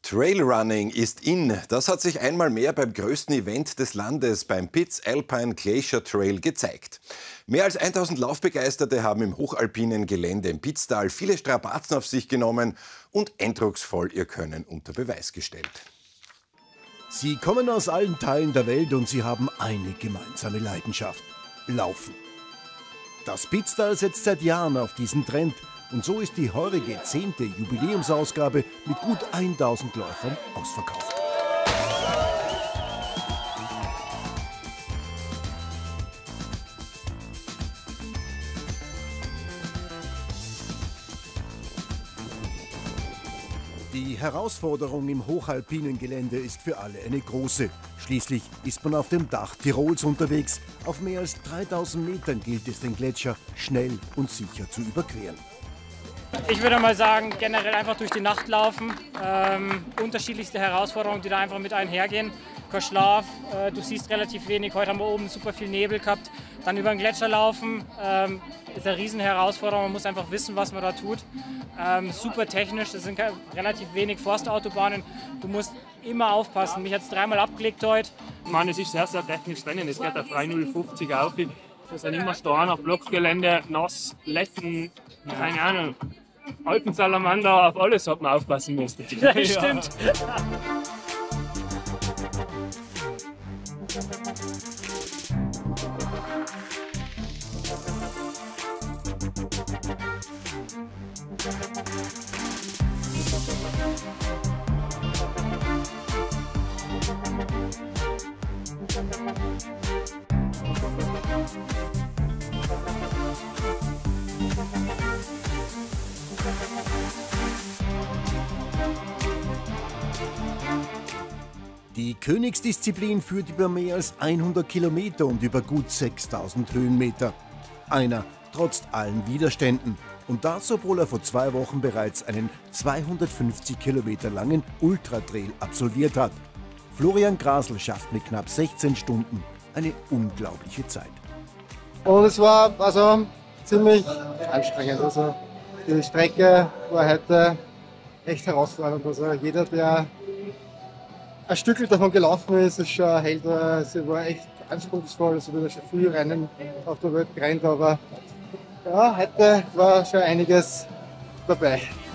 Trailrunning ist in. Das hat sich einmal mehr beim größten Event des Landes, beim Piz Alpine Glacier Trail, gezeigt. Mehr als 1000 Laufbegeisterte haben im hochalpinen Gelände im Pitztal viele Strapazen auf sich genommen und eindrucksvoll ihr Können unter Beweis gestellt. Sie kommen aus allen Teilen der Welt und sie haben eine gemeinsame Leidenschaft: Laufen. Das Pitztal setzt seit Jahren auf diesen Trend. Und so ist die heurige 10. Jubiläumsausgabe mit gut 1000 Läufern ausverkauft. Die Herausforderung im hochalpinen Gelände ist für alle eine große. Schließlich ist man auf dem Dach Tirols unterwegs. Auf mehr als 3000 Metern gilt es, den Gletscher schnell und sicher zu überqueren. Ich würde mal sagen, generell einfach durch die Nacht laufen. Unterschiedlichste Herausforderungen, die da einfach mit einhergehen. Kein Schlaf, du siehst relativ wenig. Heute haben wir oben super viel Nebel gehabt. Dann über den Gletscher laufen ist eine riesen Herausforderung. Man muss einfach wissen, was man da tut. Super technisch, das sind relativ wenig Forstautobahnen. Du musst immer aufpassen. Mich hat es dreimal abgelegt heute. Ich meine, es ist sehr, sehr technisch drinnen. Es geht auf 3,050 auf. Wir sind immer Steine auf Blockgelände, nass, Letten, keine Ahnung. Alpensalamander, auf alles hat man aufpassen müssen. Ja, stimmt. Die Königsdisziplin führt über mehr als 100 Kilometer und über gut 6000 Höhenmeter. Einer trotz allen Widerständen. Und das, obwohl er vor 2 Wochen bereits einen 250 Kilometer langen Ultratrail absolviert hat. Florian Grasl schafft mit knapp 16 Stunden eine unglaubliche Zeit. Und es war also ziemlich anstrengend. Also die Strecke war heute echt herausfordernd. Also jeder, der ein Stückchen davon gelaufen ist schon ein Held. Es war echt anspruchsvoll. Es wurde schon viel Rennen auf der Welt gerannt, aber ja, heute war schon einiges dabei.